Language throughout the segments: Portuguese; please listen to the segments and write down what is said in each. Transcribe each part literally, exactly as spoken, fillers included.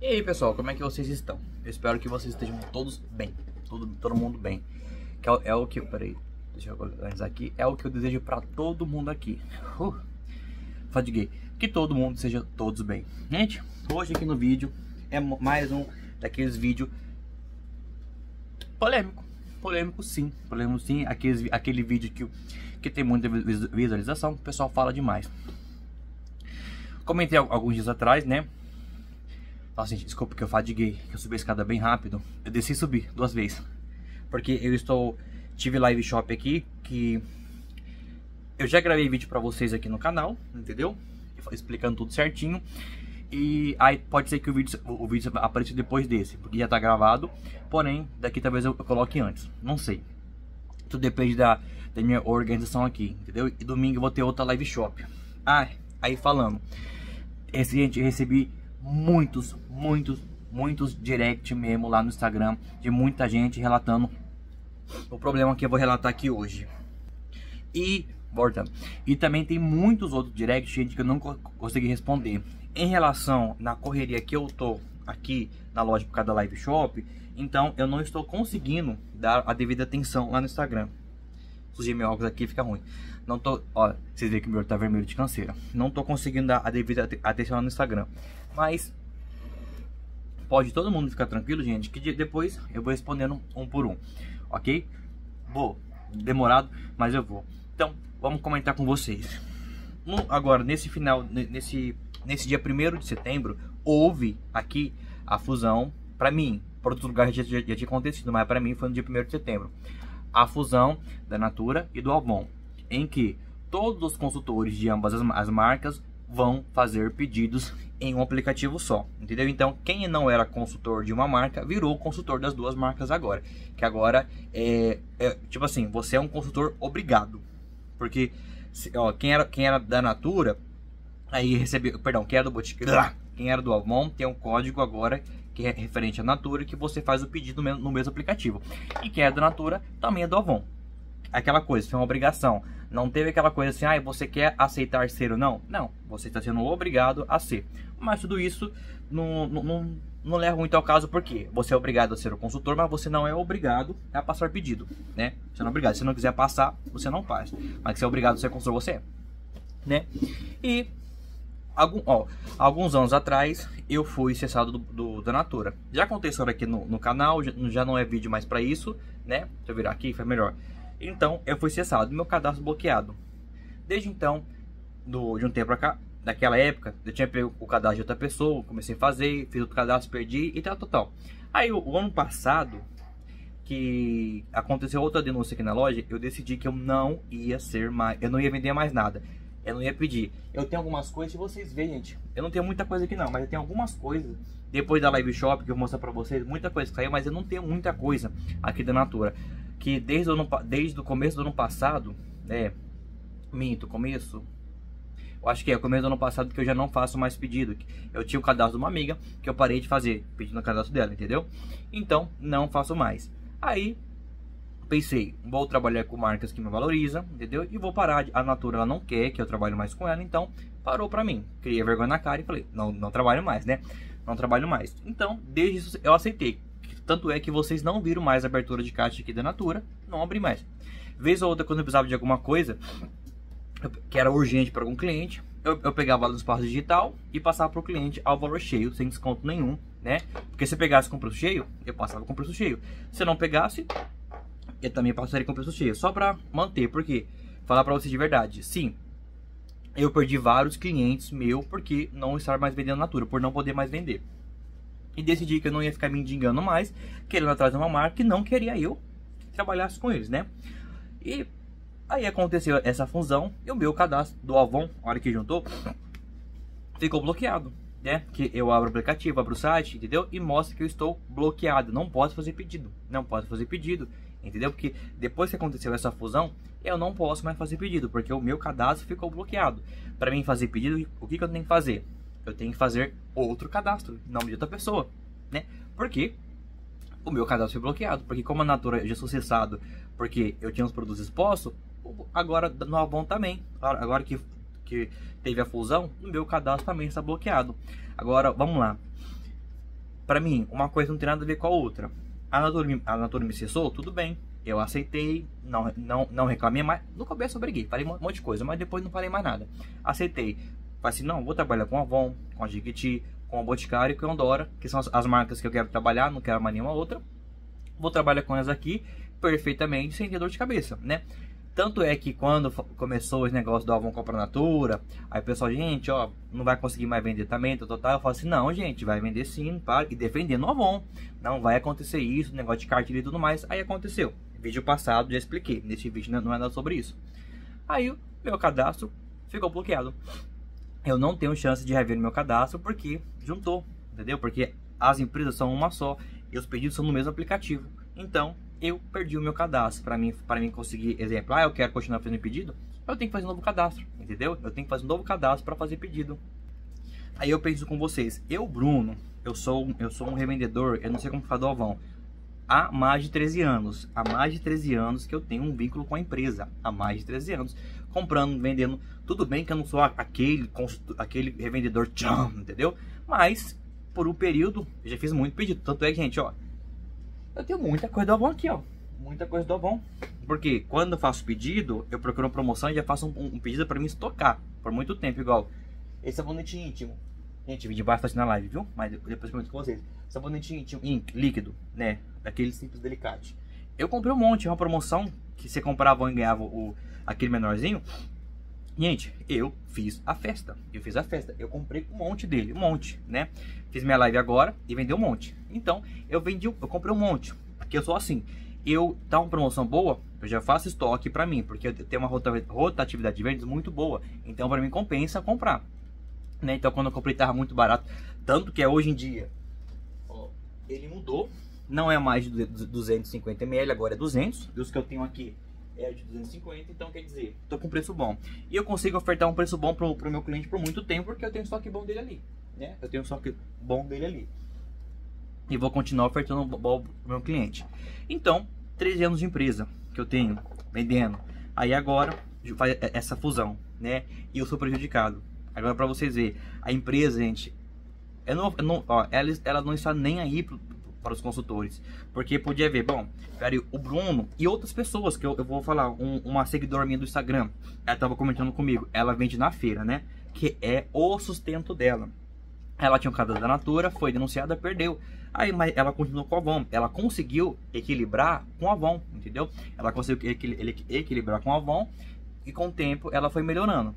E aí pessoal, como é que vocês estão? Eu espero que vocês estejam todos bem, todo, todo mundo bem. Que é, é o que, peraí, deixa eu organizar aqui. É o que eu desejo pra todo mundo aqui. Uh, Fadiguei. Que todo mundo seja todos bem. Gente, hoje aqui no vídeo é mais um daqueles vídeos polêmico. Polêmico sim, polêmico sim. Aqueles, aquele vídeo que, que tem muita visualização, o pessoal fala demais. Comentei alguns dias atrás, né? Nossa, gente, desculpa que eu fadiguei, que eu subi a escada bem rápido. Eu desci e subi duas vezes. Porque eu estou... Tive live shop aqui, que... Eu já gravei vídeo pra vocês aqui no canal, entendeu? Explicando tudo certinho. E aí pode ser que o vídeo, o vídeo apareça depois desse, porque já tá gravado. Porém, daqui talvez eu coloque antes, não sei. Tudo depende da, da minha organização aqui, entendeu? E domingo eu vou ter outra live shop. Ah, aí falando. Esse, gente, eu recebi... muitos, muitos, muitos direct mesmo lá no Instagram de muita gente relatando o problema que eu vou relatar aqui hoje. E, voltando, e também tem muitos outros direct, gente, que eu não consegui responder. Em relação na correria que eu tô aqui na loja por causa da live shop, então eu não estou conseguindo dar a devida atenção lá no Instagram. Sujei meu óculos aqui, fica ruim. Não tô, ó, vocês veem que o meu olho tá vermelho de canseira. Não tô conseguindo dar a devida atenção lá no Instagram. Mas pode todo mundo ficar tranquilo, gente, que depois eu vou respondendo um por um, ok? Vou, demorado, mas eu vou. Então, vamos comentar com vocês. No, agora, nesse final, nesse, nesse dia primeiro de setembro, houve aqui a fusão, pra mim, para outros lugares já, já, já tinha acontecido, mas pra mim foi no dia primeiro de setembro. A fusão da Natura e do Avon, em que todos os consultores de ambas as, as marcas vão fazer pedidos em um aplicativo só, entendeu? Então, quem não era consultor de uma marca, virou consultor das duas marcas agora. Que agora é, é tipo assim, você é um consultor obrigado. Porque, ó, quem era, quem era da Natura, aí recebeu, perdão, quem era do Boticário, quem era do Avon, tem um código agora que é referente à Natura, que você faz o pedido no mesmo aplicativo. E quem é da Natura, também é do Avon. Aquela coisa, foi uma obrigação. Não teve aquela coisa assim, ah, você quer aceitar ser ou não? Não, você está sendo obrigado a ser. Mas tudo isso não, não, não, não leva muito ao caso, porque você é obrigado a ser o consultor, mas você não é obrigado a passar pedido, né? Você não é obrigado. Se você não quiser passar, você não faz. Mas se você é obrigado a ser consultor, você é, né? E algum, ó, alguns anos atrás, eu fui cessado do, do, da Natura. Já aconteceu aqui no, no canal, já, já não é vídeo mais para isso, né? Deixa eu virar aqui, foi melhor. Então, eu fui cessado, meu cadastro bloqueado. Desde então, do, de um tempo pra cá, daquela época, eu tinha pego o cadastro de outra pessoa, comecei a fazer, fiz outro cadastro, perdi e tal, total. Aí, o, o ano passado, que aconteceu outra denúncia aqui na loja, eu decidi que eu não ia ser mais, eu não ia vender mais nada. Eu não ia pedir. Eu tenho algumas coisas, se vocês verem, gente, eu não tenho muita coisa aqui não, mas eu tenho algumas coisas, depois da live shop, que eu vou mostrar pra vocês, muita coisa que saiu, mas eu não tenho muita coisa aqui da Natura. Que desde o, ano, desde o começo do ano passado, é, minto, começo, eu acho que é o começo do ano passado que eu já não faço mais pedido. Eu tinha o cadastro de uma amiga que eu parei de fazer, pedindo o cadastro dela, entendeu? Então, não faço mais. Aí, pensei, vou trabalhar com marcas que me valorizam, entendeu? E vou parar, a Natura ela não quer que eu trabalhe mais com ela, então parou pra mim. Criei vergonha na cara e falei, não, não trabalho mais, né? Não trabalho mais. Então, desde isso eu aceitei. Tanto é que vocês não viram mais a abertura de caixa aqui da Natura, não abri mais. Vez ou outra, quando eu precisava de alguma coisa que era urgente para algum cliente, eu, eu pegava lá no espaço digital e passava para o cliente ao valor cheio, sem desconto nenhum, né? Porque se pegasse com preço cheio, eu passava com preço cheio. Se não pegasse, eu também passaria com preço cheio, só para manter, porque falar para vocês de verdade, sim, eu perdi vários clientes meu porque não estar mais vendendo Natura, por não poder mais vender. E decidi que eu não ia ficar me indigando mais, querendo atrás de uma marca que não queria eu que trabalhasse com eles, né? E aí aconteceu essa fusão e o meu cadastro do Avon, a hora que juntou, ficou bloqueado, né? Que eu abro o aplicativo, abro o site, entendeu? E mostra que eu estou bloqueado, não posso fazer pedido, não posso fazer pedido, entendeu? Porque depois que aconteceu essa fusão, eu não posso mais fazer pedido, porque o meu cadastro ficou bloqueado. Para mim fazer pedido, o que, que eu tenho que fazer? Eu tenho que fazer outro cadastro, em nome de outra pessoa, né? Porque o meu cadastro foi bloqueado. Porque como a Natura eu já sou cessado, porque eu tinha os produtos expostos, agora no Avon também. Agora que, que teve a fusão, o meu cadastro também está bloqueado. Agora, vamos lá. Pra mim, uma coisa não tem nada a ver com a outra. A Natura, a Natura me cessou, tudo bem. Eu aceitei, não, não, não reclamei mais. No começo eu briguei, falei um monte de coisa, mas depois não falei mais nada. Aceitei. Falei assim, não, vou trabalhar com a Avon, com a Jequiti, com a Boticário e com a Ondora, que são as, as marcas que eu quero trabalhar, não quero mais nenhuma outra. Vou trabalhar com elas aqui perfeitamente, sem ter dor de cabeça, né? Tanto é que quando começou esse negócio do Avon compra Natura, aí o pessoal, gente, ó, não vai conseguir mais vender também, total. Eu falo assim, não, gente, vai vender sim, para, e defendendo o Avon. Não vai acontecer isso, negócio de cartilha e tudo mais. Aí aconteceu. Vídeo passado já expliquei, nesse vídeo não é nada sobre isso. Aí o meu cadastro ficou bloqueado. Eu não tenho chance de rever meu cadastro porque juntou, entendeu? Porque as empresas são uma só e os pedidos são no mesmo aplicativo. Então, eu perdi o meu cadastro. Para mim, para mim conseguir, exemplo, ah, eu quero continuar fazendo pedido, eu tenho que fazer um novo cadastro, entendeu? Eu tenho que fazer um novo cadastro para fazer pedido. Aí eu penso com vocês, eu, Bruno, eu sou, eu sou um revendedor, eu não sei como falar do Avon, há mais de treze anos. Há mais de treze anos que eu tenho um vínculo com a empresa. Há mais de treze anos. Comprando, vendendo. Tudo bem que eu não sou aquele, aquele revendedor tcham, entendeu? Mas, por um período, eu já fiz muito pedido. Tanto é que, gente, ó, eu tenho muita coisa do Avon aqui, ó. Muita coisa do Avon. Porque quando eu faço pedido, eu procuro uma promoção e já faço um, um pedido para mim estocar por muito tempo. Igual esse sabonete íntimo. Gente, vídeo bastante na live, viu? Mas depois eu comento com vocês. Sabonete íntimo líquido, né? Daquele simples delicate. Eu comprei um monte, uma promoção que você comprava e ganhava o, aquele menorzinho. Gente, eu fiz a festa. Eu fiz a festa. Eu comprei um monte dele, um monte, né? Fiz minha live agora e vendi um monte. Então, eu vendi, eu comprei um monte. Porque eu sou assim. Eu tá uma promoção boa, eu já faço estoque pra mim, porque eu tenho uma rotatividade de vendas muito boa. Então, pra mim compensa comprar. Né? Então, quando eu comprei tava muito barato, tanto que é hoje em dia, ó, ele mudou. Não é mais de duzentos e cinquenta mililitros, agora é duzentos. E os que eu tenho aqui é de duzentos e cinquenta, então quer dizer, tô com preço bom. E eu consigo ofertar um preço bom pro, pro meu cliente por muito tempo, porque eu tenho estoque bom dele ali, né? Eu tenho um estoque bom dele ali. E vou continuar ofertando bom pro meu cliente. Então, treze anos de empresa que eu tenho, vendendo. Aí agora, faz essa fusão, né? E eu sou prejudicado. Agora pra vocês verem, a empresa, gente, eu não, eu não, ó, ela, ela não está nem aí pro, para os consultores, porque podia ver, bom, cara, o Bruno e outras pessoas que eu, eu vou falar, um, uma seguidora minha do Instagram, ela estava comentando comigo, ela vende na feira, né, que é o sustento dela. Ela tinha um cadastro da Natura, foi denunciada, perdeu. Aí, mas ela continuou com a Avon, ela conseguiu equilibrar com a Avon, entendeu? Ela conseguiu equil equilibrar com a Avon e com o tempo ela foi melhorando.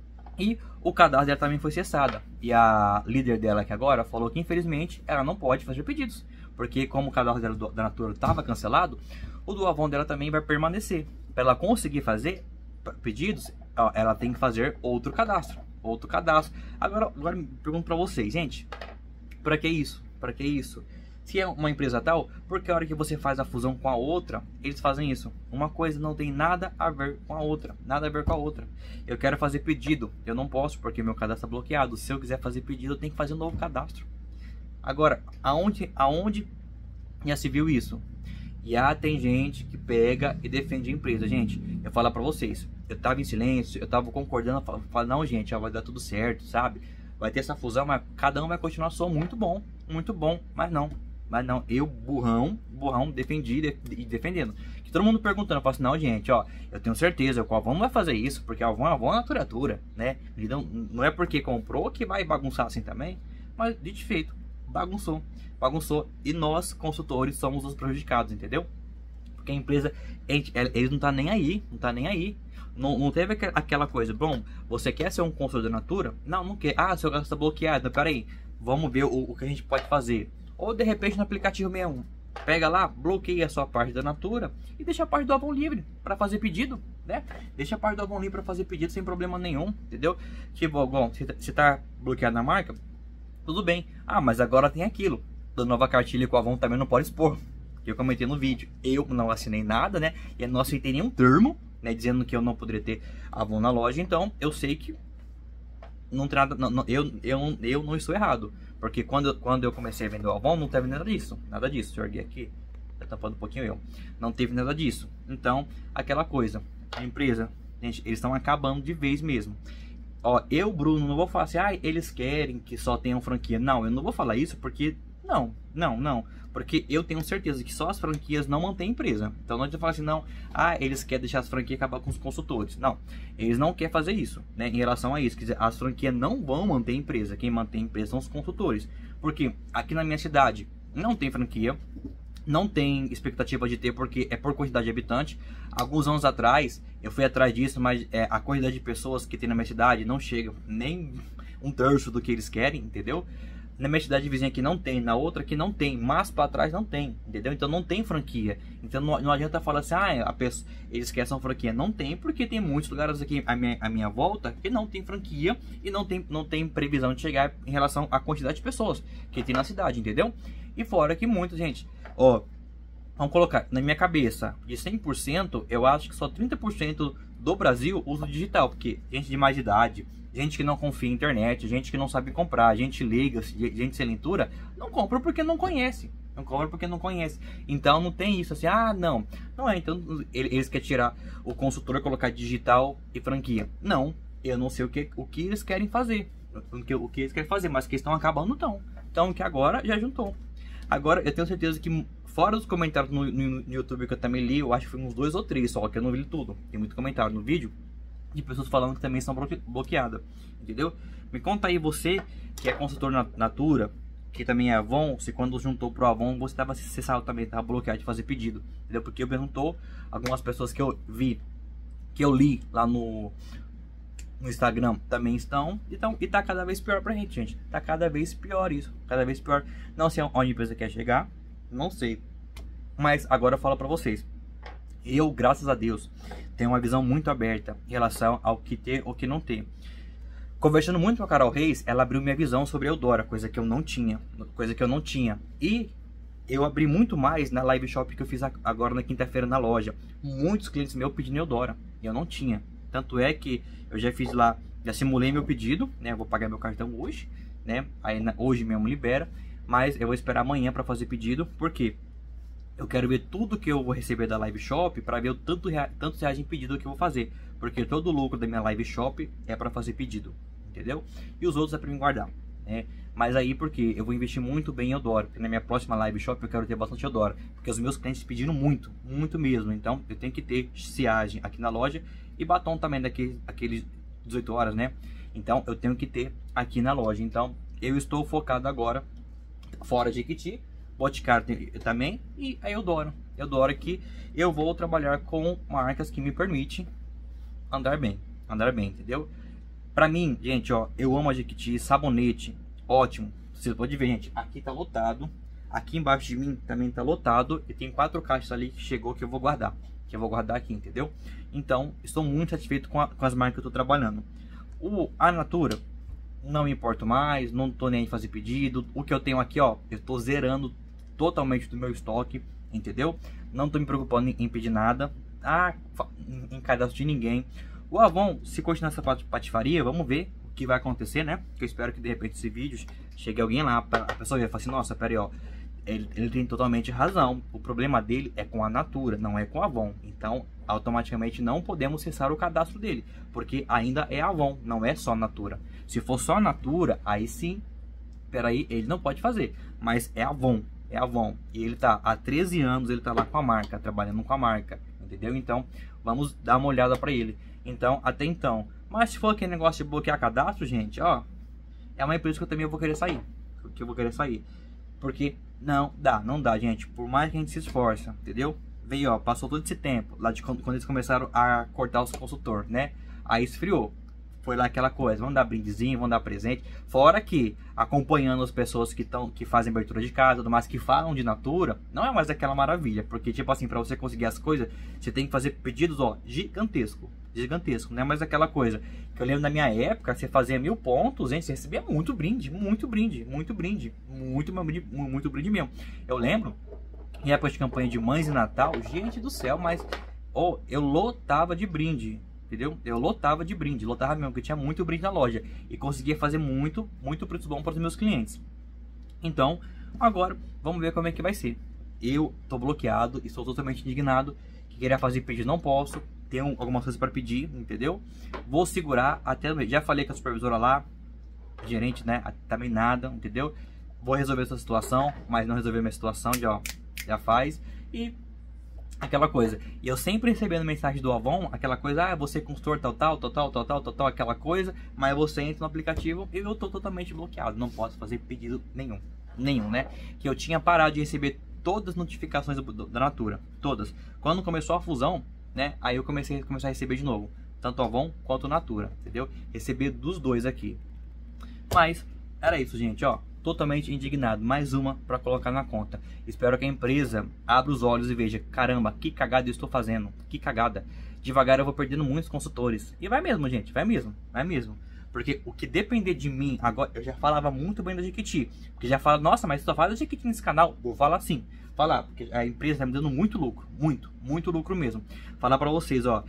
E o cadastro dela também foi cessada. E a líder dela aqui agora falou que infelizmente ela não pode fazer pedidos. Porque como o cadastro dela do, da Natura estava cancelado, o do Avon dela também vai permanecer. Para ela conseguir fazer pedidos, ó, ela tem que fazer outro cadastro. Outro cadastro. Agora, agora me pergunto para vocês, gente. Para que isso? Para que isso? Se é uma empresa tal, porque a hora que você faz a fusão com a outra, eles fazem isso. Uma coisa não tem nada a ver com a outra. Nada a ver com a outra. Eu quero fazer pedido. Eu não posso porque meu cadastro está bloqueado. Se eu quiser fazer pedido, eu tenho que fazer um novo cadastro. Agora, aonde, aonde já se viu isso? Já tem gente que pega e defende a empresa. Gente, eu falo pra vocês. Eu tava em silêncio, eu tava concordando. Eu falo, não, gente, ó, vai dar tudo certo, sabe? Vai ter essa fusão, mas cada um vai continuar só muito bom. Muito bom, mas não. Mas não, eu, burrão, burrão, defendi e defendendo. Que todo mundo perguntando, eu falo assim, não, gente, ó, eu tenho certeza que o Avon não vai fazer isso, porque o Avon, Avon é naturatura, né? Não, não é porque comprou que vai bagunçar assim também, mas de feito, bagunçou, bagunçou. E nós, consultores, somos os prejudicados, entendeu? Porque a empresa, eles não tá nem aí, não tá nem aí. Não, não teve aquela coisa, bom, você quer ser um consultor da Natura? Não, não quer. Ah, seu gasto está bloqueado, peraí, vamos ver o, o que a gente pode fazer. Ou de repente no aplicativo sessenta e um, pega lá, bloqueia a sua parte da Natura e deixa a parte do Avon livre para fazer pedido, né? Deixa a parte do Avon livre para fazer pedido sem problema nenhum, entendeu? Tipo, bom, se tá bloqueado na marca, tudo bem. Ah, mas agora tem aquilo. Da nova cartilha com o Avon também não pode expor. Que eu comentei no vídeo. Eu não assinei nada, né? E não aceitei nenhum termo, né? Dizendo que eu não poderia ter Avon na loja. Então, eu sei que não tem nada, não, não, eu, eu, eu não estou errado. Porque quando, quando eu comecei a vender o Avon, não teve nada disso. Nada disso. Deixa eu erguer aqui. Tá tampando um pouquinho eu. Não teve nada disso. Então, aquela coisa. A empresa, gente, eles estão acabando de vez mesmo. Ó, eu, Bruno, não vou falar assim, ah, eles querem que só tenham franquia. Não, eu não vou falar isso porque Não, não, não. Porque eu tenho certeza que só as franquias não mantêm empresa. Então não adianta falar assim, não, ah, eles querem deixar as franquias acabar com os consultores. Não, eles não querem fazer isso, né? Em relação a isso, quer dizer, as franquias não vão manter empresa. Quem mantém empresa são os consultores. Porque aqui na minha cidade não tem franquia, não tem expectativa de ter, porque é por quantidade de habitante. Alguns anos atrás eu fui atrás disso, mas é, a quantidade de pessoas que tem na minha cidade não chega nem um terço do que eles querem, entendeu? Na minha cidade vizinha aqui não tem, na outra aqui não tem, mas para trás não tem, entendeu? Então não tem franquia. Então não, não adianta falar assim, ah, a pessoa, eles querem essa franquia. Não tem, porque tem muitos lugares aqui à minha, à minha volta que não tem franquia e não tem, não tem previsão de chegar em relação à quantidade de pessoas que tem na cidade, entendeu? E fora que muita gente, ó, vamos colocar na minha cabeça, de cem por cento, eu acho que só trinta por cento do Brasil usa o digital, porque gente de mais idade, gente que não confia em internet, gente que não sabe comprar, gente leiga, gente sem leitura, não compra porque não conhece. Não compra porque não conhece. Então não tem isso assim, ah, não. Não é, então eles querem tirar o consultor e colocar digital e franquia. Não, eu não sei o que, o que eles querem fazer. O que, o que eles querem fazer, mas que estão acabando, não. Então que agora já juntou. Agora eu tenho certeza que fora os comentários no, no, no YouTube que eu também li, eu acho que foi uns dois ou três só, que eu não vi tudo. Tem muito comentário no vídeo de pessoas falando que também são bloqueadas, entendeu? Me conta aí você, que é consultor na Natura, que também é Avon, se quando juntou pro Avon, você tava, você sabe, também estava bloqueado de fazer pedido, entendeu? Porque eu perguntou, algumas pessoas que eu vi, que eu li lá no, no Instagram, também estão, então, e tá cada vez pior pra gente, gente. Tá cada vez pior isso, cada vez pior. Não sei onde a empresa quer chegar, não sei. Mas agora eu falo pra vocês. Eu, graças a Deus, tenho uma visão muito aberta em relação ao que ter ou que não ter. Conversando muito com a Carol Reis, ela abriu minha visão sobre a Eudora, coisa que eu não tinha, coisa que eu não tinha. E eu abri muito mais na live shop que eu fiz agora na quinta-feira na loja. Muitos clientes meus pedindo Eudora, e eu não tinha. Tanto é que eu já fiz lá, já simulei meu pedido, né? Eu vou pagar meu cartão hoje, né? Aí hoje mesmo libera, mas eu vou esperar amanhã para fazer pedido, por quê? Eu quero ver tudo que eu vou receber da live shop para ver o tanto rea, tantos reais em pedido que eu vou fazer. Porque todo o lucro da minha live shop é para fazer pedido, entendeu? E os outros é para me guardar, né? Mas aí porque eu vou investir muito bem em Eudora, porque na minha próxima live shop eu quero ter bastante Eudora, porque os meus clientes pediram muito, muito mesmo. Então eu tenho que ter siagem aqui na loja e batom também daqueles aqueles dezoito horas, né? Então eu tenho que ter aqui na loja. Então eu estou focado agora fora de Jequiti, Boticário também, e a Eudora. Eudora que eu vou trabalhar com marcas que me permitem andar bem, andar bem, entendeu? Pra mim, gente, ó, eu amo a Jequiti, sabonete, ótimo. Você pode ver, gente, aqui tá lotado, aqui embaixo de mim também tá lotado, e tem quatro caixas ali que chegou que eu vou guardar, que eu vou guardar aqui, entendeu? Então, estou muito satisfeito com, a, com as marcas que eu tô trabalhando. O, a Natura, não me importo mais, não tô nem aí fazer pedido. O que eu tenho aqui, ó, eu tô zerando totalmente do meu estoque, entendeu? Não tô me preocupando em, em pedir nada, ah, em, em cadastro de ninguém. O Avon, se continuar essa patifaria, vamos ver o que vai acontecer, né? Que eu espero que de repente esse vídeo chegue alguém lá, a pessoa vai falar assim, nossa, pera aí, ó, ele, ele tem totalmente razão. O problema dele é com a Natura, não é com a Avon. Então, automaticamente não podemos cessar o cadastro dele, porque ainda é Avon, não é só Natura. Se for só Natura, aí sim, peraí, ele não pode fazer, mas é Avon. É Avon, e ele tá há treze anos, ele tá lá com a marca, trabalhando com a marca, entendeu? Então, vamos dar uma olhada para ele. Então, até então. Mas se for aquele negócio de bloquear cadastro, gente, ó, é uma empresa que eu também vou querer sair, que eu vou querer sair. Porque não dá, não dá, gente, por mais que a gente se esforça, entendeu? Veio, ó, passou todo esse tempo, lá de quando, quando eles começaram a cortar os consultores, né? Aí esfriou. Foi lá aquela coisa, vamos dar brindezinho, vamos dar presente. Fora que, acompanhando as pessoas que, tão, que fazem abertura de casa, tudo mais, que falam de Natura, não é mais aquela maravilha. Porque, tipo assim, pra você conseguir as coisas, você tem que fazer pedidos, ó, gigantesco. Gigantesco, não é mais aquela coisa. Que eu lembro na minha época, você fazia mil pontos, hein? Você recebia muito brinde, muito brinde, muito brinde. Muito, muito, muito brinde mesmo. Eu lembro, em época de campanha de Mães e Natal, gente do céu, mas, ó, eu lotava de brinde. Entendeu? Eu lotava de brinde, lotava mesmo, porque tinha muito brinde na loja. E conseguia fazer muito, muito preço bom para os meus clientes. Então, agora, vamos ver como é que vai ser. Eu tô bloqueado e estou totalmente indignado. Que queria fazer pedido, não posso. Tenho algumas coisas para pedir, entendeu? Vou segurar até... Já falei com a supervisora lá, gerente, né? Também nada, entendeu? vou resolver essa situação, mas não resolver minha situação, já, já faz. E aquela coisa. E eu sempre recebendo mensagem do Avon, aquela coisa, ah, você é consultor tal, tal, tal, tal, tal, tal, tal, tal, aquela coisa, mas você entra no aplicativo e eu tô totalmente bloqueado, não posso fazer pedido nenhum, nenhum, né? Que eu tinha parado de receber todas as notificações do, do, da Natura, todas. Quando começou a fusão, né, aí eu comecei, comecei a receber de novo, tanto o Avon quanto o Natura, entendeu? Receber dos dois aqui. Mas, era isso, gente, ó. Totalmente indignado, mais uma para colocar na conta. Espero que a empresa abra os olhos e veja, caramba, que cagada eu estou fazendo, que cagada. Devagar eu vou perdendo muitos consultores. E vai mesmo, gente, vai mesmo, vai mesmo. Porque o que depender de mim, agora eu já falava muito bem da Jequiti. Porque já fala, nossa, mas você só fala da Jequiti nesse canal. Vou falar sim, falar, porque a empresa está me dando muito lucro, muito, muito lucro mesmo. Falar para vocês, ó,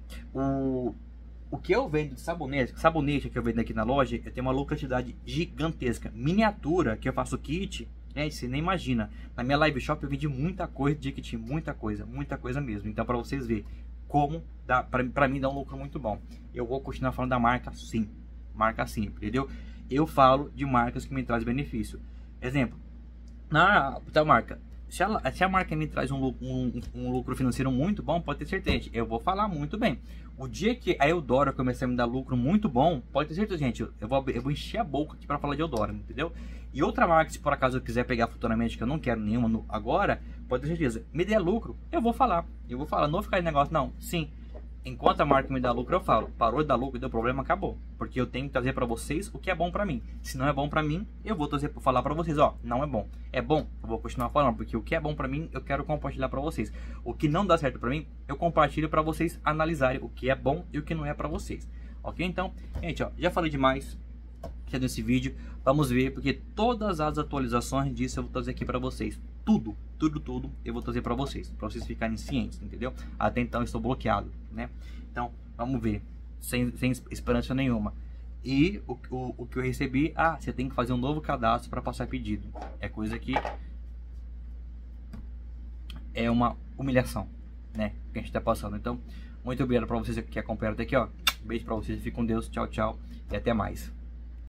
o... O que eu vendo de sabonete, sabonete que eu vendo aqui na loja, eu tenho uma lucratividade gigantesca. Miniatura, que eu faço kit, é, você nem imagina. Na minha live shop eu vendi muita coisa de kit, muita coisa, muita coisa mesmo. Então para vocês verem como dá, pra, pra mim dá um lucro muito bom. Eu vou continuar falando da marca sim, marca sim, entendeu? Eu falo de marcas que me trazem benefício. Exemplo, na tal marca, se a, se a marca me traz um, um, um lucro financeiro muito bom, pode ter certeza, eu vou falar muito bem. O dia que a Eudora começar a me dar lucro muito bom, pode ter certeza, gente, eu vou, eu vou encher a boca aqui para falar de Eudora, entendeu? E outra marca, se por acaso eu quiser pegar futuramente, que eu não quero nenhuma no, agora, pode ter certeza, me der lucro, eu vou falar. Eu vou falar, não vou ficar de negócio, não, sim. Enquanto a marca me dá lucro, eu falo, parou de dar lucro, deu problema, acabou. Porque eu tenho que trazer para vocês o que é bom para mim. Se não é bom para mim, eu vou trazer para falar para vocês, ó, não é bom. É bom, eu vou continuar falando, porque o que é bom para mim, eu quero compartilhar para vocês. O que não dá certo para mim, eu compartilho para vocês analisarem o que é bom e o que não é para vocês. Ok? Então, gente, ó, já falei demais nesse vídeo. Vamos ver, porque todas as atualizações disso eu vou trazer aqui para vocês. Tudo, tudo, tudo eu vou trazer para vocês, para vocês ficarem cientes, entendeu? Até então eu estou bloqueado, né? Então, vamos ver, sem, sem esperança nenhuma. E o, o, o que eu recebi, ah, você tem que fazer um novo cadastro para passar pedido. É coisa que é uma humilhação, né? Que a gente está passando. Então, muito obrigado para vocês que acompanharam até aqui, ó. Beijo para vocês, fiquem com Deus, tchau, tchau e até mais.